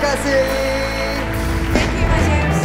kasih. Thank you Mas James.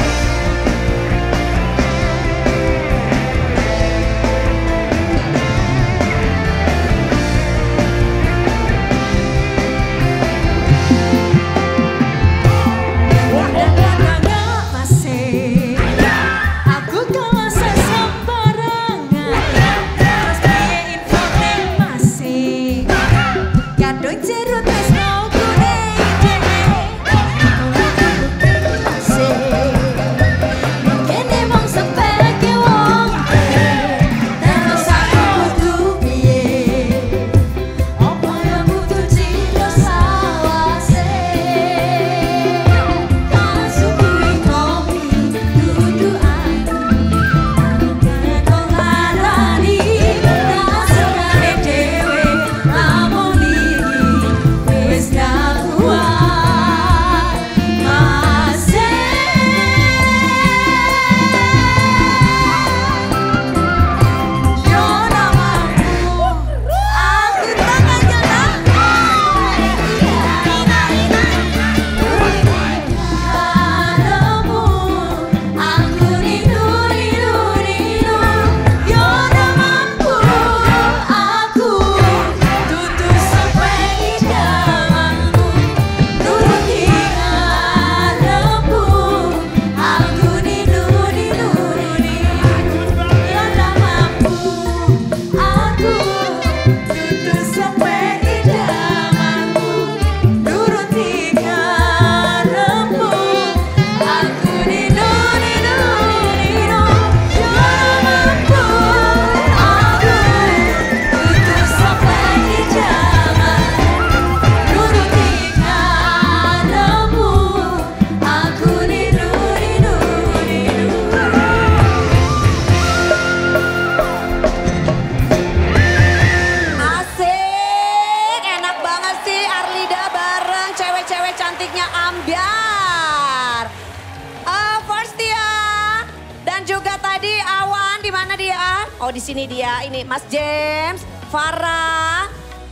Oh di sini dia, ini Mas James, Farah.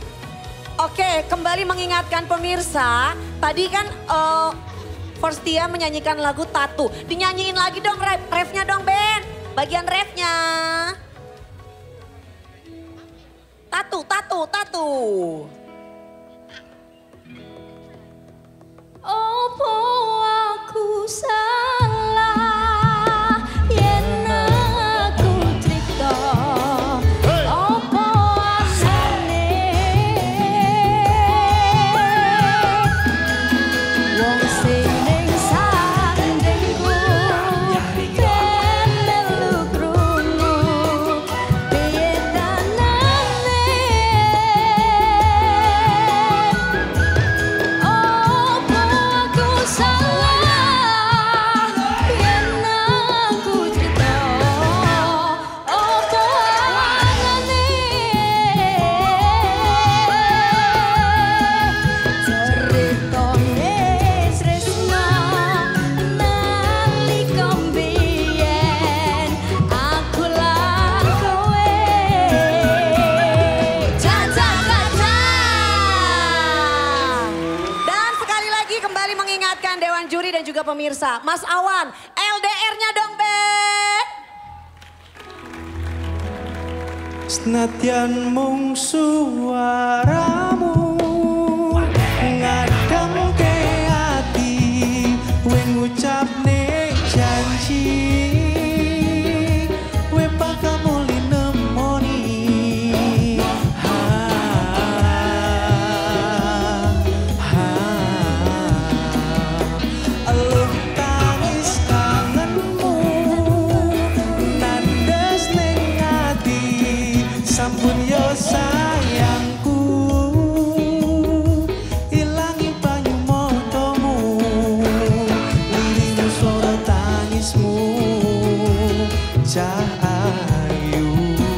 Oke, kembali mengingatkan pemirsa, tadi kan Forstia menyanyikan lagu Tatu. Dinyanyiin lagi dong refnya dong Ben, bagian refnya. Tatu, tatu, tatu. Opo aku salah yen aku cerita opo asane wong sing ning sandengku melu krungu piye danane opo aku salah yen aku cerita opo anane ceritane tresna nalika mbiyen aku lan kowe Dan sekali lagi kembali mengingatkan Dewan Juri dan juga pemirsa. Mas Awan, LDR-nya dong Ben. Senadyan mung suaramu ngademke ati we ngucapne janji we bakal muli nemoni Alun tangis kangenmu nandes ning ati sampun yo sayangku ilangi banyu motomu lirimu suara tangismu cahayu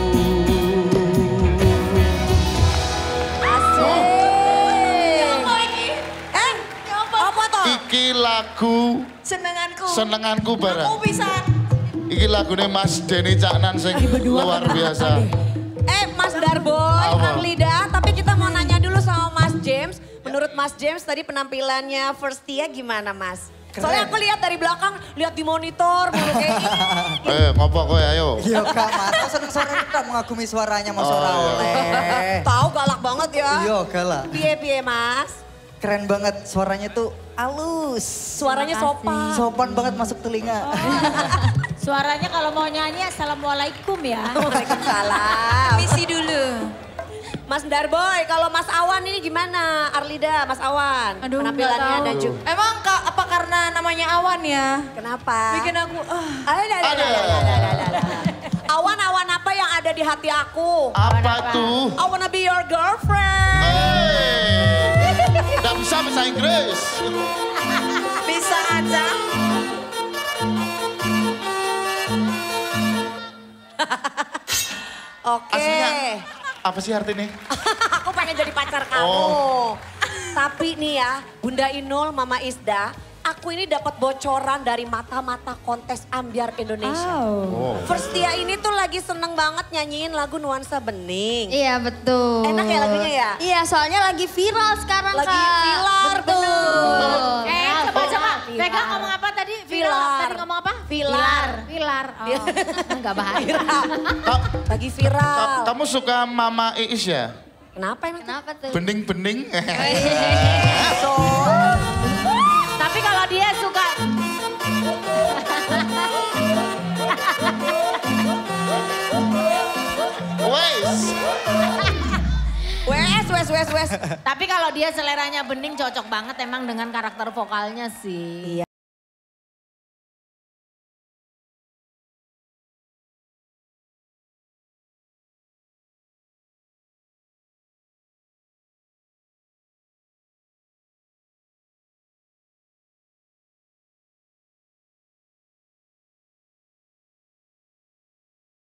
Apa iki? Apa toh? Iki lagu Senenganku. senenganku Aku barang. bisa. Iki lagune Mas Denny Caknan sing luar biasa. Mas Darboy, Apa? Arlida, tapi kita mau nanya dulu sama Mas James. Menurut Mas James tadi penampilannya Firstia gimana Mas? Keren. Soalnya aku lihat dari belakang, lihat di monitor mulu kayak gini. Ngopo kowe ayo. Iya Kak, Mas. Seneng suaranya Kak, mengagumi suaranya Mas ora Oh, oleh. Tahu galak banget ya. Iya galak. Piye-piye Mas? Keren banget, suaranya tuh halus. Suaranya sopan. Sopan banget masuk telinga. Suaranya kalau mau nyanyi assalamualaikum ya. Waalaikumsalam. Misi dulu. Mas Darboy, kalau Mas Awan ini gimana? Arlida, Mas Awan. Aduh, penampilannya nggak tahu. dan juga. Emang apa karena namanya Awan ya? Kenapa? Bikin aku, Ada. Awan-awan apa yang ada di hati aku? Apa tuh? I wanna be your girlfriend. Nggak bisa bahasa Inggris. Bisa aja. Oke. Aslinya apa sih artinya? Aku pengen jadi pacar kamu. Oh. Tapi nih ya, Bunda Inul, Mama Isda, aku ini dapat bocoran dari mata-mata kontes Ambyar Indonesia. Oh. Firstia ini tuh lagi seneng banget nyanyiin lagu Nuansa Bening. Iya betul. Enak ya lagunya ya? Iya soalnya lagi viral sekarang Lagi Kak. viral, Betul. coba. Viral. Pegang ngomong apa tadi? Viral. Tadi ngomong apa? Viral. Viral. Oh, enggak bahaya. Viral. Ka- Lagi viral. Kamu suka Mama Iis ya? Kenapa emang? Kenapa tuh? Bening-bening. So, Tapi kalau dia suka wes. Tapi kalau dia seleranya bening cocok banget emang dengan karakter vokalnya sih.